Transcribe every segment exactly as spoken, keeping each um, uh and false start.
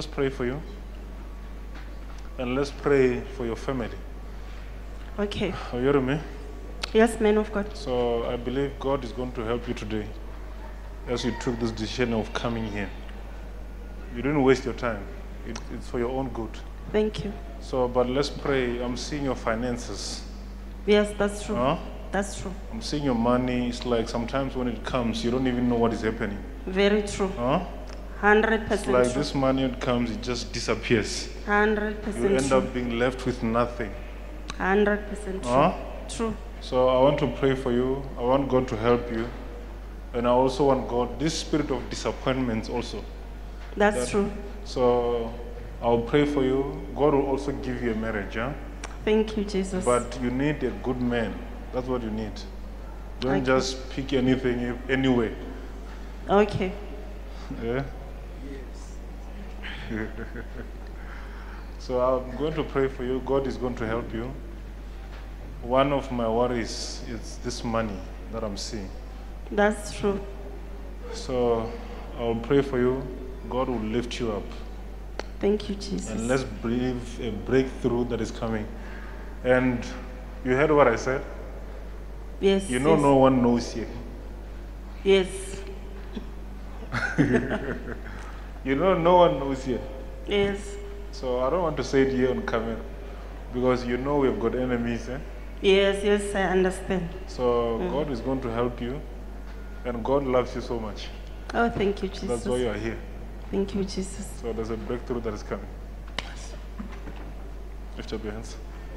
let's pray for you. And let's pray for your family. Okay. Are you hearing me? Yes, man of God. So I believe God is going to help you today as you took this decision of coming here. You didn't waste your time. It, it's for your own good. Thank you. So, but let's pray. I'm seeing your finances. Yes, that's true. Huh? That's true. I'm seeing your money. It's like sometimes when it comes, you don't even know what is happening. Very true. Huh? Hundred It's percent like true. this money, it comes, it just disappears. Hundred You percent end true. up being left with nothing. Hundred percent true. Huh? True. So I want to pray for you. I want God to help you. And I also want God, this spirit of disappointments also. That's That- true. So I'll pray for you. God will also give you a marriage, huh? Thank you, Jesus. But you need a good man. That's what you need. Don't Okay. just pick anything anyway. Okay. Yeah? So I'm going to pray for you. God is going to help you. One of my worries is this money that I'm seeing. That's true. So I'll pray for you. God will lift you up. Thank you, Jesus. And let's believe a breakthrough that is coming. And you heard what I said? Yes. You know yes. no one knows here. Yes. You know no one knows here. Yes. So I don't want to say it here on camera because you know we've got enemies. Eh? Yes, yes, I understand. So Mm. God is going to help you. And God loves you so much. Oh, thank you, Jesus. That's why you are here. Thank you, Jesus. So there's a breakthrough that is coming. Lift up your hands.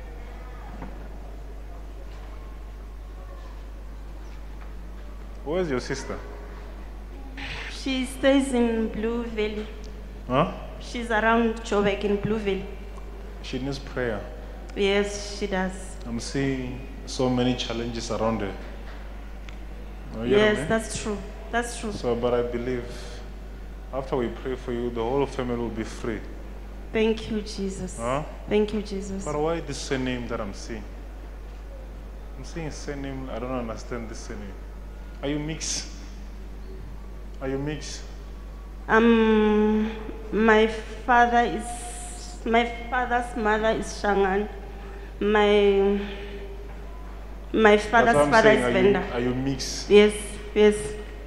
Where's your sister? She stays in Blue Valley. Huh? She's around Joburg in Blue Valley. She needs prayer. Yes, she does. I'm seeing so many challenges around her. Are you hearing Yes, me? that's true. That's true. So, but I believe after we pray for you, the whole family will be free. Thank you, Jesus. Huh? Thank you, Jesus. But why this surname that I'm seeing? I'm seeing surname, I don't understand this surname. Are you mixed? Are you mixed? Um, my father is, my father's mother is Shangan. My, my That's father's what I'm father saying. is Are you, Venda. are you mixed? Yes, yes.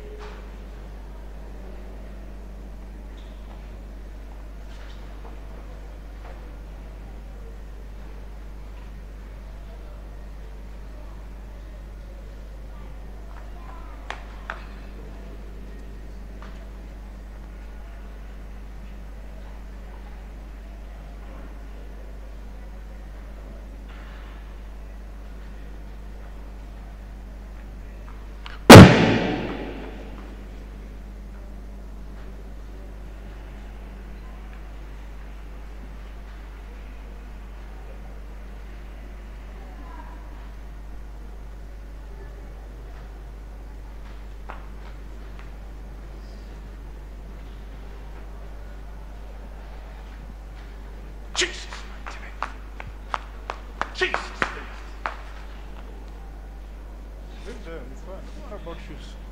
Jesus! Jesus! It's fine. What about shoes?